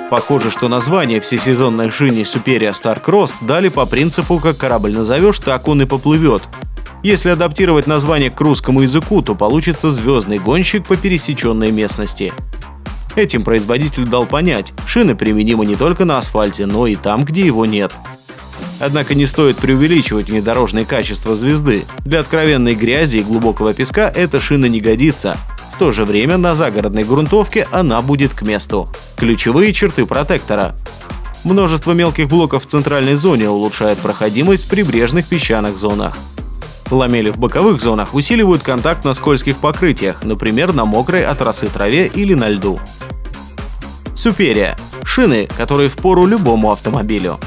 Похоже, что название всесезонной шине Superia Star Cross дали по принципу «как корабль назовешь, так он и поплывет». Если адаптировать название к русскому языку, то получится «звездный гонщик по пересеченной местности». Этим производитель дал понять, шины применимы не только на асфальте, но и там, где его нет. Однако не стоит преувеличивать внедорожные качества звезды. Для откровенной грязи и глубокого песка эта шина не годится. В то же время на загородной грунтовке она будет к месту. Ключевые черты протектора. Множество мелких блоков в центральной зоне улучшает проходимость в прибрежных песчаных зонах. Ламели в боковых зонах усиливают контакт на скользких покрытиях, например, на мокрой от росы траве или на льду. Superia – шины, которые впору любому автомобилю.